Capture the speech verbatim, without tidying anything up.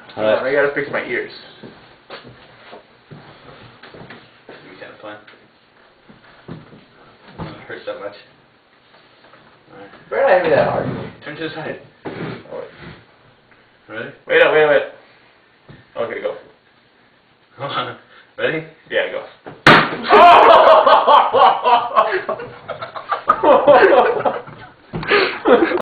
Hold on, I gotta fix my ears. You kind of fun. It hurts that much. Alright. Better not hit me that hard. Turn to the side. Oh, wait. Ready? Wait up, wait, wait. Okay, go. Hold on. Ready? Yeah, go.